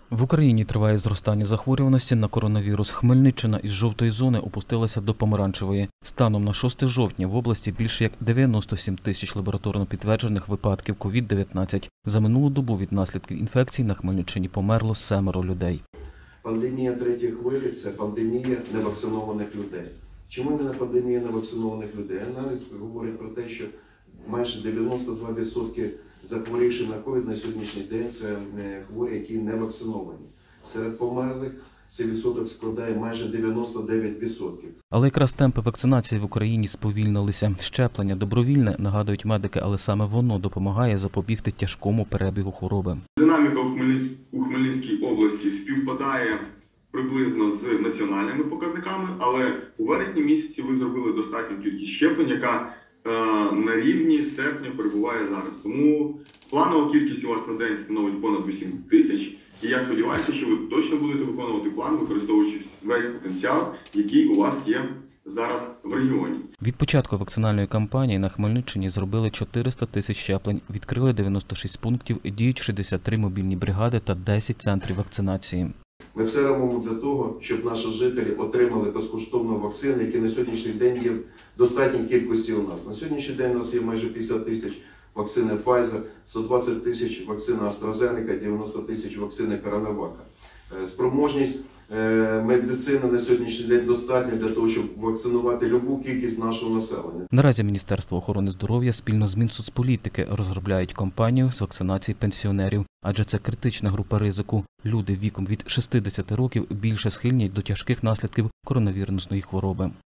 В Україні триває зростання захворюваності на коронавірус. Хмельниччина із жовтої зони опустилася до помаранчевої. Станом на 6 жовтня в області більше як 97 тисяч лабораторно підтверджених випадків COVID-19. За минулу добу від наслідків інфекцій на Хмельниччині померло 7 людей. Пандемія третьої хвилі – це пандемія невакцинованих людей. Чому іменно пандемія невакцинованих людей? Аналіз говорить про те, що майже 92% захворівших на ковід на сьогоднішній день – це хворі, які не вакциновані. Серед померлих цей відсоток складає майже 99%. Але якраз темпи вакцинації в Україні сповільнилися. Щеплення добровільне, нагадують медики, але саме воно допомагає запобігти тяжкому перебігу хвороби. Динаміка у Хмельницькій області співпадає приблизно з національними показниками, але у вересні місяці ви зробили достатню кількість щеплень, яка на рівні серпня перебуває зараз. Тому планова кількість у вас на день становить понад 8 тисяч. І я сподіваюся, що ви точно будете виконувати план, використовуючи весь потенціал, який у вас є зараз в регіоні. Від початку вакцинальної кампанії на Хмельниччині зробили 400 тисяч щеплень, відкрили 96 пунктів, діють 63 мобільні бригади та 10 центрів вакцинації. Ми все робимо для того, щоб наші жителі отримали безкоштовну вакцину, які на сьогоднішній день є в достатній кількості у нас. На сьогоднішній день у нас є майже 50 тисяч вакцини Pfizer, 120 тисяч вакцини AstraZeneca, 90 тисяч вакцини CoronaVac. Спроможність медицини на сьогоднішній день достатня для того, щоб вакцинувати любу кількість нашого населення. Наразі Міністерство охорони здоров'я спільно з Мінсоцполітики розробляють кампанію з вакцинації пенсіонерів, адже це критична група ризику. Люди віком від 60 років більше схильні до тяжких наслідків коронавірусної хвороби.